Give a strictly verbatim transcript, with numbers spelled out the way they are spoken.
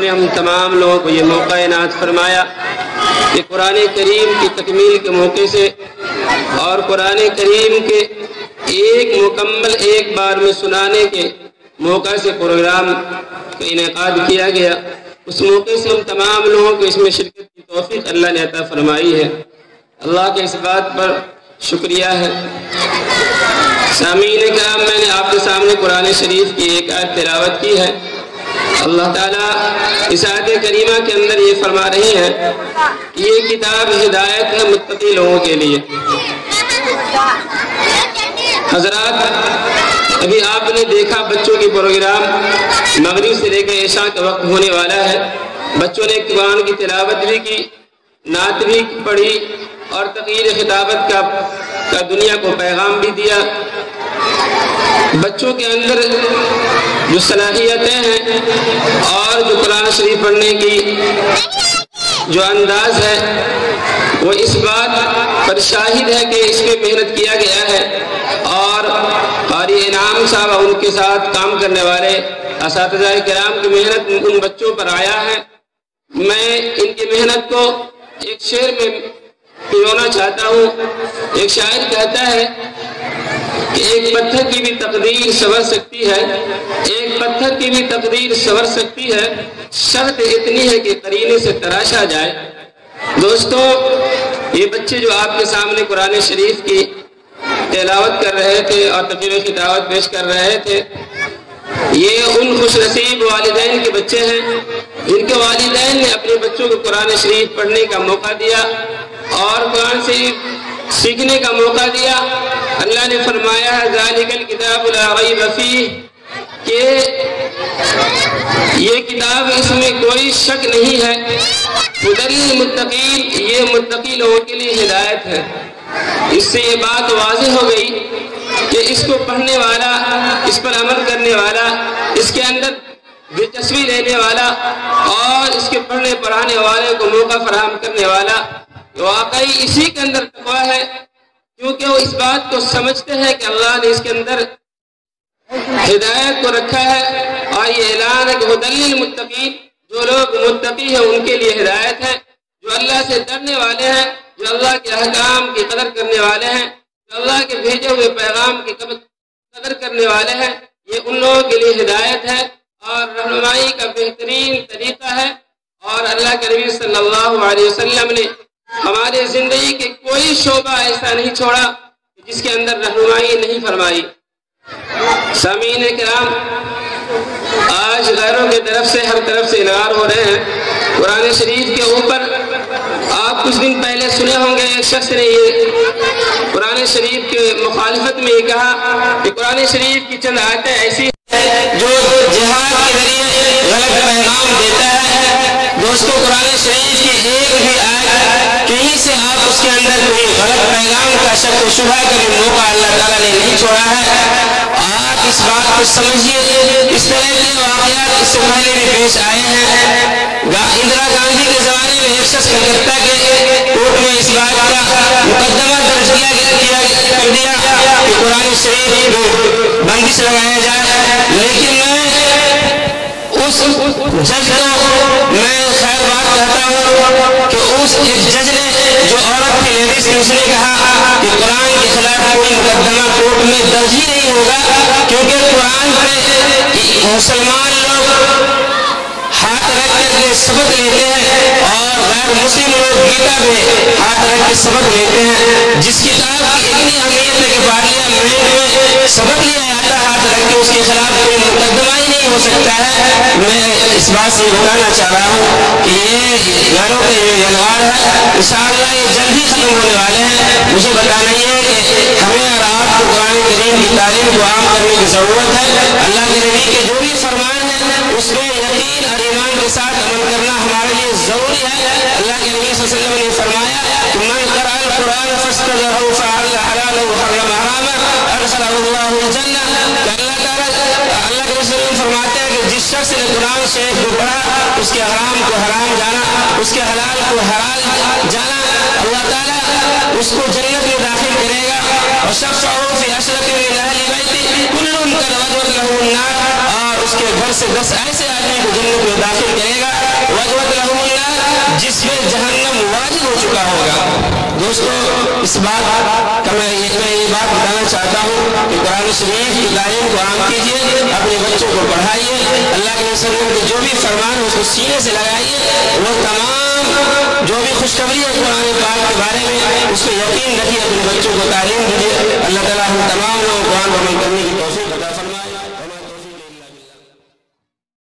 نے ہم تمام لوگوں کو یہ موقع عنایت فرمایا کہ قرآن کریم کی تکمیل کے موقع سے اور قرآن کریم کے ایک مکمل ایک بار میں سنانے کے موقع سے پروگرام کا انعقاد کیا گیا، اس موقع سے ہم تمام لوگوں کو اس میں شرکت کی توفیق اللہ نے عطا فرمائی ہے۔ اللہ کے اس بات پر شکریہ ہے۔ سامعین کرام، میں نے آپ کے سامنے قرآن شریف کی ایک آیت تلاوت کی ہے۔ اللہ تعالیٰ اس آیت کریمہ کے اندر یہ فرما رہی ہیں کہ یہ کتاب ہدایت ہے متقی لوگوں کے لیے۔ حضرات، ابھی آپ نے دیکھا بچوں کی پروگرام مغرب سے لے کے عشاء کا وقت ہونے والا ہے۔ بچوں نے قرآن کی تلاوت بھی کی، نعت بھی پڑھی اور تقریر خطابت کا کا دنیا کو پیغام بھی دیا۔ بچوں کے اندر جو صلاحیتیں ہیں اور جو قرآن شریف پڑھنے کی جو انداز ہے وہ اس بات پر شاہد ہے کہ اس میں محنت کیا گیا ہے، اور قاری انعام صاحب اور ان کے ساتھ کام کرنے والے اساتذہ کرام کی محنت ان بچوں پر آیا ہے۔ میں ان کی محنت کو ایک شعر میں پیرونا چاہتا ہوں۔ ایک شاعر کہتا ہے کہ ایک پتھر کی بھی تقدیر سنور سکتی ہے، ایک پتھر کی بھی تقدیر سنور سکتی ہے، شرط اتنی ہے کہ قرینے سے تراشا جائے۔ دوستو، یہ بچے جو آپ کے سامنے قرآن شریف کی تلاوت کر رہے تھے اور تقریر خطابت پیش کر رہے تھے، یہ ان خوش نصیب والدین کے بچے ہیں جن کے والدین نے اپنے بچوں کو قرآن شریف پڑھنے کا موقع دیا اور قرآن شریف سیکھنے کا موقع دیا۔ اللہ نے فرمایا ہے ذالک الکتاب لا ریب فیہ، کہ یہ کتاب اس میں کوئی شک نہیں ہے، ہدی للمتقین، یہ متقی لوگوں کے لیے ہدایت ہے۔ اس سے یہ بات واضح ہو گئی کہ اس کو پڑھنے والا، اس پر عمل کرنے والا، اس کے اندر دلچسپی لینے والا اور اس کے پڑھنے پڑھانے والے کو موقع فراہم کرنے والا واقعی اسی کے اندر تقویٰ ہے، کیونکہ وہ اس بات کو سمجھتے ہیں کہ اللہ نے اس کے اندر ہدایت کو رکھا ہے، اور یہ اعلان ہے کہ ہدی للمتقین، جو لوگ متقی ہیں ان کے لیے ہدایت ہے، جو اللہ سے ڈرنے والے ہیں، جو اللہ کے احکام کی قدر کرنے والے ہیں، جو اللہ کے بھیجے ہوئے پیغام کی قدر کرنے والے ہیں، یہ ان لوگوں کے لیے ہدایت ہے اور رہنمائی کا بہترین طریقہ ہے۔ اور اللہ کے نبی صلی اللہ علیہ وسلم نے ہمارے زندگی کے کوئی شعبہ ایسا نہیں چھوڑا جس کے اندر رہنمائی نہیں فرمائی۔ سامعین کرام، آج غیروں کی طرف سے ہر طرف سے انکار ہو رہے ہیں قرآن شریف کے اوپر۔ آپ کچھ دن پہلے سنے ہوں گے ایک شخص نے یہ قرآن شریف کے مخالفت میں یہ کہا کہ قرآن شریف کی چند آیتیں ایسی ہیں جو جہاد کے ذریعے غلط پیغام دیتا ہے۔ دوستو، قرآن شریف کی ایک بھی آیت کہیں سے آپ اس کے اندر کوئی غلط پیغام کا شک و شبہ کا بھی موقع اللہ تعالیٰ نے نہیں چھوڑا ہے۔ آپ اس بات کو سمجھیے، اس طرح کے واقعات اس سے پہلے بھی پیش آئے ہیں۔ اندرا گاندھی کے زمانے میں ایک شخص کلکتہ کے کورٹ میں اس بات کا مقدمہ درج کیا کر دیا کہ قرآن شریف کو بندش لگایا جائے، لیکن میں اس جج کو میں خیر بات کہتا ہوں کہ اس ایک جج نے جو عورت تھی لیڈیز تھی، اس نے کہا کہ قرآن کے خلاف کوئی مقدمہ کورٹ میں درج ہی نہیں ہوگا، کیونکہ قرآن پہ مسلمان لوگ ہاتھ رکھ کر کے سبق لیتے ہیں اور غیر مسلم لوگ گیتا میں ہاتھ رکھ کے سبق لیتے ہیں۔ جس کتاب کی اتنی اہمیت ہے کہ پارلیمنٹ میں سبق لیا جاتا ہے ہاتھ رکھ کے، اس کے خلاف کوئی مقدمہ ہی نہیں ہو سکتا ہے۔ میں اس بات سے بتانا چاہ رہا ہوں کہ یہ غیروں کے یہ انوار ہے، انشاءاللہ یہ جلد ہی ختم ہونے والے ہیں۔ مجھے بتانا یہ ہے کہ ہمیں اور آپ کو قرآن کریم کی تعلیم کو عام کرنے کی ضرورت ہے۔ اللہ کے نبی کے جو بھی فرمان ہے اس میں یقین اور ایمان کے ساتھ عمل کرنا ہمارے لیے ضروری ہے۔ اللہ کے نبی صلی اللہ علیہ وسلم نے فرمایا کہ من قرأ القرآن فاستظهره فحل حلالا وحرم حراما ادخله الله الجنہ۔ اللہ تعالیٰ اللہ کے رسول فرماتے ہیں کہ جس شخص نے قرآن شریف کو پڑھا، اس کے حرام کو حرام جانا، اس کے حلال کو حلال جانا، اللہ تعالیٰ اس کو جنت میں داخل کرے گا۔ اور شفعه فی عشرۃ من اہل بیتہ کل قد وجبت له النار، اور اس کے گھر سے دس ایسے آدمی کو جنت میں داخل کرے گا بات کا میں یہ بات بتانا چاہتا ہوں کہ قرآن شریف کی تعلیم کو عام کیجیے، اپنے بچوں کو پڑھائیے، اللہ کے وسلم کے جو بھی فرمان ہے اس کو سینے سے لگائیے، وہ تمام جو بھی خوشخبری ہے قرآن پاک کے بارے میں اس کو یقین رکھیے، اپنے بچوں کو تعلیم دیجیے۔ اللہ تعالیٰ ہم تمام لوگوں کو قرآن پر عمل کرنے کی توفیق